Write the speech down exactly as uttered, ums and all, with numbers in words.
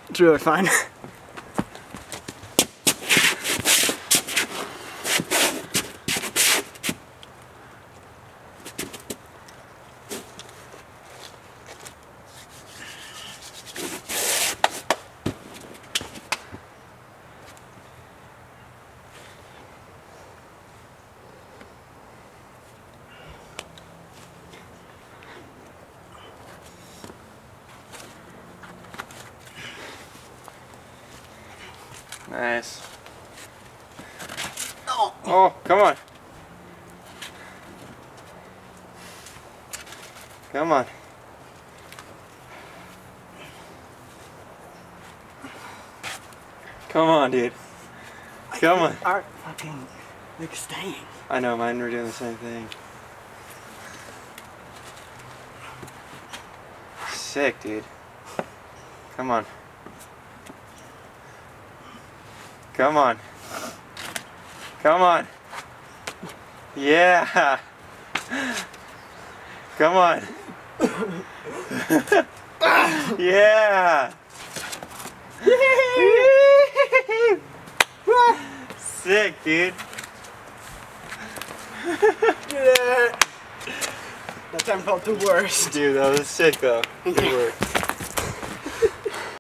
It's really fun. Nice. Oh, oh, come on. Come on. Come on, dude. Come on. Aren't fucking like staying. I know, mine were doing the same thing. Sick, dude. Come on. Come on. Come on. Yeah. Come on. Yeah. Sick, dude. Yeah. That time felt the worst. Dude, that was sick though. Good work.